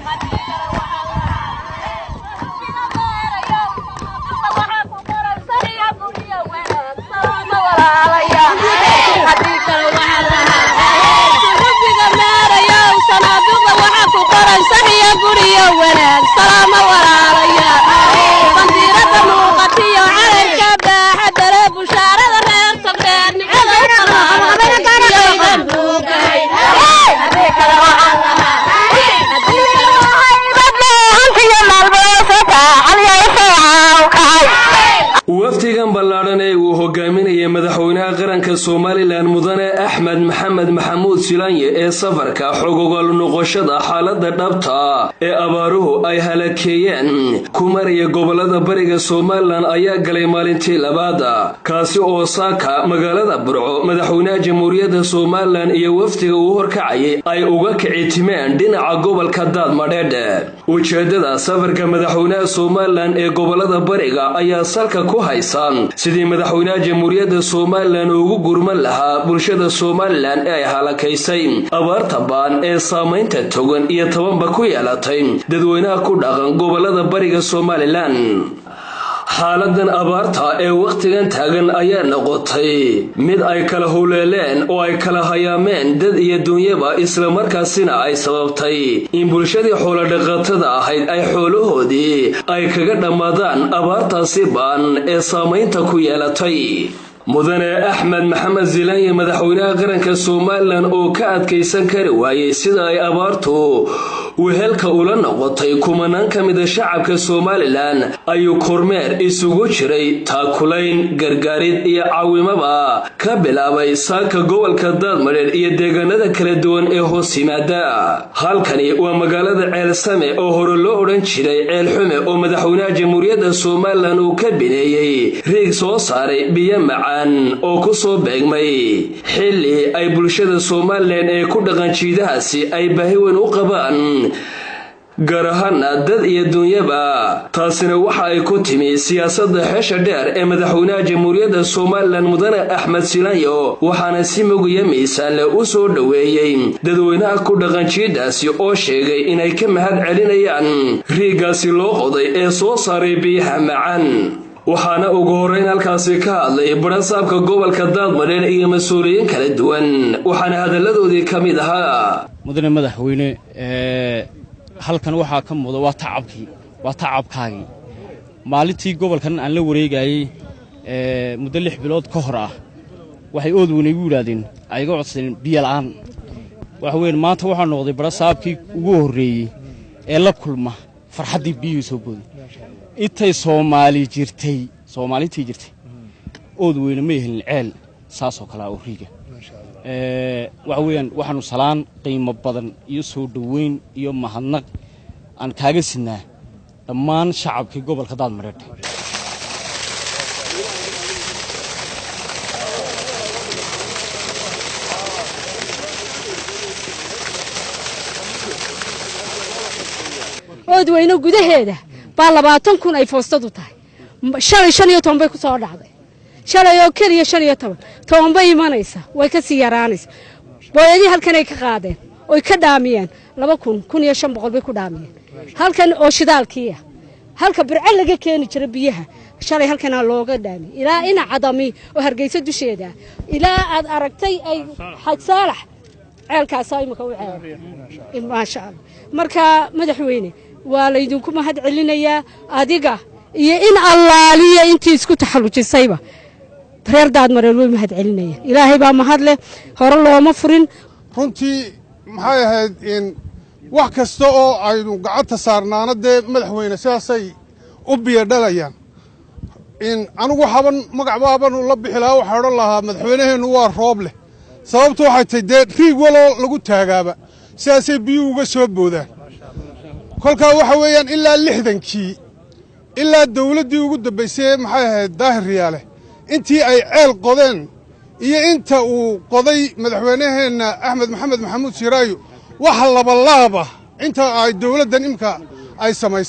waftigan ballaaran ee uu hogaaminayay madaxweynaha qaranka Soomaaliland mudane Axmed Maxamed Maxamuud Silaanye ee safarka xogogal noqoshada xaaladda dhabta ee abaaruhu ay halakeeyeen ku maraya gobolada bariga Soomaaliland ayaa galay maalintii labaad kaasi oo saaka magaalada Burco madaxweynaha Jamhuuriyadda Soomaaliland iyo waftiga uu horkacayay ay uga kicitimeen dhinaca gobolka Daadmadheedhe ujeedada safarka madaxweynaha Soomaaliland ee gobolada bariga ayaa salka ku haysan sidii madaxweynaha Jamhuuriyadda Soomaaliland ugu gurman lahaa bulshada Soomaaliland ee halakaysay abaarta baan ee saameynta togan iyo tabanba ku yeelatay dadweynaha ku dhaqan gobolada bariga Soomaaliland xaaladan abaarta ee waqtigan taagan ayaa noqotay mid ay kala howleeleen oo ay kala hayaameen dad iyo dunyaba isla markaasina ay sababtay in bulshadii xoolo dhaqatada ahayd ay xoolahoodii ay kaga dhamaadaan abaartaasi baan ee saameynta ku yeelatay mudane Axmed Maxamed Silaanye madaxweynaha qaranka Soomaaliland oo ka adkaysan kari waayay sida ay abaartu wehelka ula noqotay kumanaan kamid ah shacabka Soomaaliland ayuu kormeer isugu jiray taakulayn gargaarid iyo caawimaba ka bilaabay saaka gobolka Daadmadheedhe iyo deegaanada kala duwan ee hoos yimaada halkani waa magaalada Ceelsame oo hore loo oran jiray Ceelxume oo madaxweynaha Jamhuuriyadda Soomaaliland uu ka bineeyay riig soo saaray biyo macaan oo ku soo beegmay xilli ay bulshada Soomaaliland ee ku dhaqan jiidahaasi ay baahi weyn u qabaan garahana dad iyo dunyaba taasina waxa ay ku timi siyaasadda xeesha dheer ee madaxweynaha Jamhuuriyadda Soomaaliland mudane Axmed Silaanye waxaana si mugiya miisaan leh u soo dhaweeyay dadweynaha ku dhaqan jiidaasi oo sheegay inay ka mahad celinayaan riigaasi loo qoday ee soo saaray biyaha macaan waxaana ugu horeyn halkaasi ka hadlay barasaabka gobolka Daadmadheedhe iyo mas'uuliyiin kala duwan waxaana hadaladoodii kamid ahaa mudane madaxweyne halkan waxa ka muuqda waa tacabkaagi maalintii gobolkan aan la wareegayay muddo 6 bilood ka hor ah waxay oodweyne igu yiraahdeen ayaga codsadeen biyo la'aan waxa weyn maanta waxa noqday barasaabkii ugu horeeyay ee la kulma farxadii biyo soo booday intay Soomaalitii jirtay oodweyne ma yahin ceel saasoo kala oo riiga waxa weeyaan waxaanu salaan qiimo badan iyo soo dhaweyn iyo mahadnaq aan kaaga sinaa dhammaan shacabkii gobolka Daadmadheedhe oodweyne gudaheeda baa 20,000 ay foostadu tahay shalay 15 bay ku soo dhacday shalay oo kaliya 15 toonba imanaysa way ka sii yaraanaysa booyadii halkan ay ka qaadeen oo ka dhaamiyeen 2,500 bay ku dhaamiyeen halkan oo shidaalkiya halka burco laga keeni jiray biyaha shalay halkan looga dhaamiyay ilaa ina cadami oo Hargeysa dusheeda ilaa aad aragtay ay xaj saalax ceelkaas ay maka u ceelay ma sha Allah marka madaxweyne waa la idinku mahad celinayaa adiga iyo in allaaliya intii isku taxallujisayba reer Daadmadheedhe way mahad celinayaan ilaahay baa mahad leh hore looma furin runtii maxay ahayd in wax kasta oo aynu gacanta saarnaanade madaxweyne sidaasay u biyo dhalayaan in anigu waxaan magac baaban la bixilaa waxa oran lahaa madaxweynaheenu waa roob leh sababtu waxay tahay riig walo lagu taagaaba sidaasay biyo uga soo boodaan kolka waxa weeyaan ilaa 60kii ilaa dawladdii ugu dambeysay maxay ahayd Daahir Riyaale intii ay ceel qodeen iyo inta uu qoday madaxweynaheena Axmed Maxamed Maxamuud Silaanye waxa laba laaba inta ay dawladdan imka ay samaysay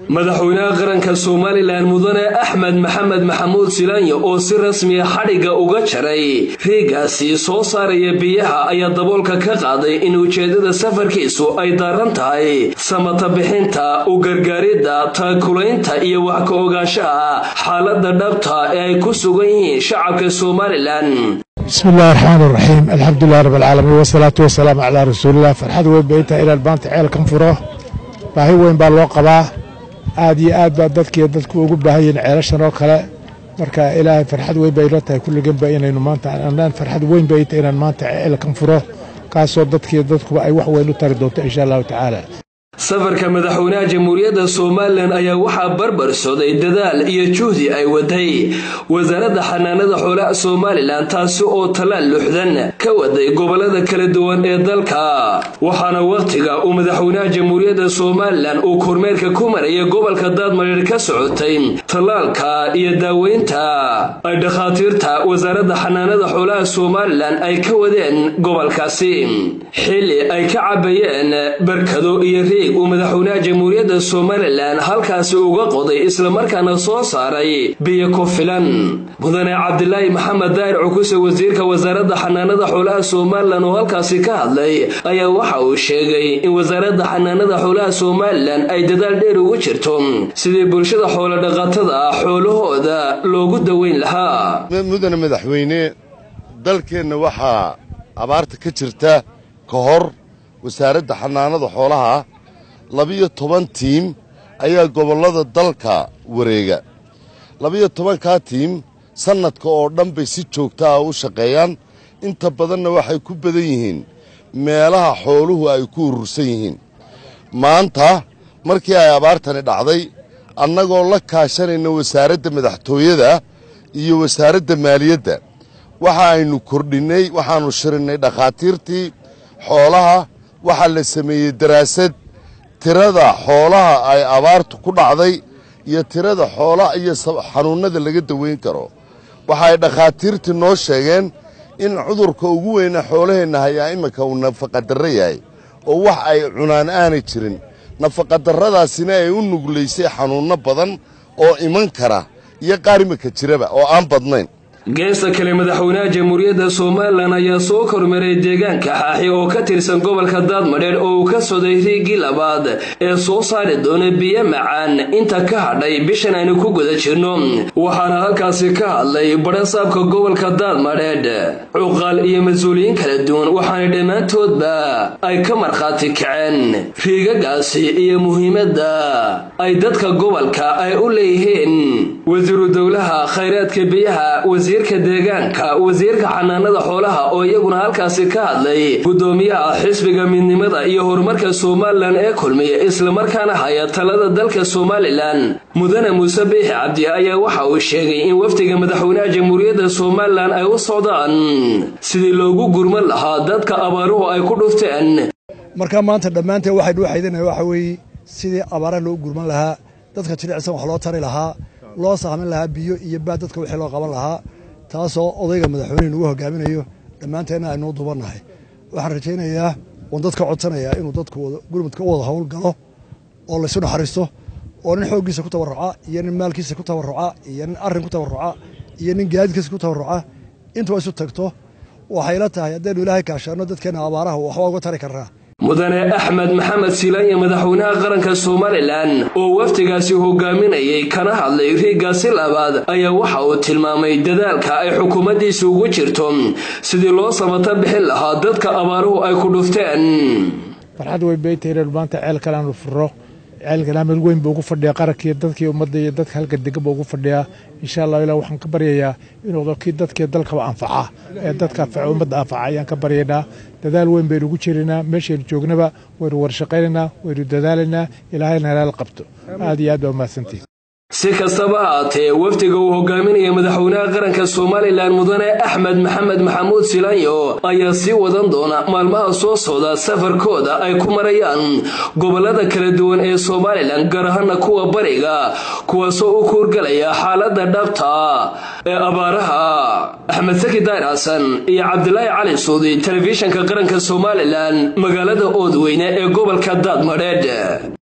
madaxweynaha qaranka Soomaaliland mudane Axmed Maxamed Maxamuud Silaanyo oo si rasmi ah xadhiga uga jaray riigaasi soo saaraya biyaha ayaa daboolka ka qaaday in ujeedada safarkiisu ay daaran tahay samata bixinta u gargaaridda taakulaynta iyo wax ka ogaanshaha xaaladda dhabta ee ay ku sugan yihiin shacabka Soomaaliland. بسم الله الرحمن الرحيم الحمد لله رب العالمين والصلاة والسلام على رسول الله فرحد وين بيتا إلى البانت عيل كنفره باهي وين بالو قباه عادي آد بادتك يدتك وقب باهي عيلشان وكلا مركا إلهي فرحد وين بيلوتا كل جنب إنا إنه مانتا أنا فرحد وين بيتا إلى المانتا عيل كنفره كاسو دتك يدتك أي واحد وين تردوت إن شاء الله تعالى. safarka madaxweynaha jamhuuriyadda Soomaaliland ayaa waxa barbar socday dadaal iyo juhdi ay waday wasaaradda xanaanada xoolaha Soomaaliland taasi oo talaal luxdan ka waday gobolada kala duwan ee dalka waxaana waqtiga uu madaxweynaha jamhuuriyadda Soomaaliland uu kormeerka ku marayay gobolka Daadmareer ka socotay talaalka iyo daaweynta ay dhakhaatiirta wasaaradda xanaanada xoolaha Soomaaliland ay ka wadeen gobolkaasi xilli ay ka cabayeen barkado iyo ومدحونا جمهورية الصوماليلاند halkaasi uga qoday isla markaana soo saaray biyo ku filan mudane Cabdullaahi Maxamed Daahir Cukuse wasiirka wasaaradda xanaanada xoolaha Soomaaliland oo halkaasi ka hadlay ayaa waxa uu sheegay in wasaaradda xanaanada xoolaha Soomaaliland ay dadaal dheer ugu jirto sidii bulshada xoolo dhaqatada xoolahooda loogu daweyn lahaa mudane madaxweyne dalkeena waxa abaarta ka jirta ka hor wasaaradda xanaanada xoolaha 12 tiim ayaa gobolada dalka wareega 12 ka tiim sanadka oo dhan bay si joogto ah u shaqeeyaan inta badanna waxay ku badan yihiin meelaha xooluhu ay ku urursan yihiin maanta markii ay abaartani dhacday annagoo la kaashanayna wasaaradda madaxtooyada iyo wasaaradda maaliyadda waxa aynu kordhinay waxaanu shirinay dhakhaatiirtii xoolaha waxa la sameeyay daraasad tirada xoolaha ay abaartu ku dhacday iyo tirada xoolaha iyo xanuunada laga daweyn karo waxa ay dhakhaatiirtii noo sheegeen in cudurka ugu weyn xoolaheena hayaa imika uu nafaqa darro yahay oo wax ay cunaan aanay jirin nafaqa darradaasina ay u nugleysay xanuuno badan oo iman kara iyo qaar imika jiraba oo aan badnayn geesta kale madaxweynaha jamhuuriyadda Soomaaliland ayaa soo kormeeray deegaanka Xaaxi oo ka tirsan gobolka Daadmareer oo uu ka sooday riigii labaad ee soo saari doona biyo macaan inta ka hadhay bishan aynu ku guda jirno waxaana halkaasi ka hadlay barasaabka gobolka Daadmareer cuqaal iyo mas'uuliyiin kala duwan waxaana dhamaantoodba ay ka marxaati kaceen riigagaasi iyo muhiimadda ay dadka gobolka ay u leeyihiin wasiiru dawlaha khayraadka biyaha wasiirka deegaanka wasiirka xanaanada xoolaha oo iyaguna halkaasi ka hadlay gudoomiyaha xisbiga midnimada iyo horumarka Soomaaliland ee kulmiye isla markaana haya talada dalka Soomaaliland mudane Muuse Biixi Cabdi ayaa waxa uu sheegay in wafdiga madaxweynaha jamhuuriyadda Soomaaliland ay u socdaan sidii loogu gurman lahaa dadka abaaruhu ay ku dhufteen marka maanta dhamaanteen waxay dhuuxaydeen waxa weeye sidii abaaraha loo gurman lahaa dadka jilicsan wax loo tari lahaa loo saamin lahaa biyo iyo baad dadka wixii loo qaban lahaa taasoo odayga madaxweynaha ugu hogaaminayo dhamaanteena aynu dubanahay waxaan rajaynayaa oo dadka codsanayaa inuu dadku gurmadka wada hawl galo oo la isu naxariisto oo nin xoogiisa ku tabarruca iyo nin maalkiisa ku tabarruca iyo nin arrin ku tabarruca iyo nin gaadiidkiisa ku tabarruca inta isu tagto waxay la tahay haddii Ilaahay kaashano dadkeena abaaraha waxba uga tari karnaa mudane Axmed Maxamed Silaanyo madaxweynaha qaranka Soomaaliland oo waftigaasi hogaaminayay kana hadlay riigaasi labaad ayaa waxa uu tilmaamay dadaalka ay xukuumaddiisu ugu jirto sidii loo samata bixin lahaa dadka abaaruhu ay ku dhufteen farxad way beeytay maanta ceel kale aan furo ceel kale meel weyn buu ugu fadhiyaa qaranka dadkii ummadda iyo dadka halka degan buu ugu fadhiyaa insha Allah ilaa waxaan ka baryayaa inuu dadkii dalka anfaca ee dadka ummadda anfaca ayaan ka baryaynaa dadaal weyn baynu ugu jirinaa meesheen joognaba waynu warshaqeynaa waynu dadaalanaa ilaahayna halaal qabto aad iyo aad waa mahadsantihiin si kastaba haatee wafdiga uu hogaaminaya madaxweynaha qaranka Soomaaliland mudane Axmed Maxamed Maxamuud Silaanyo ayaa sii wadan doona maalmaha soo socda safarkooda ay ku marayaan gobolada kala duwan ee Soomaaliland gaar ahaan kuwa bariga kuwaasoo u kuurgalaya xaaladda dhabta ee abaaraha Axmed Saki Daahir Xasan iyo Cabdullaahi Cali Suudi telefishinka qaranka Soomaaliland magaalada Oodweyne ee gobolka Daadmareer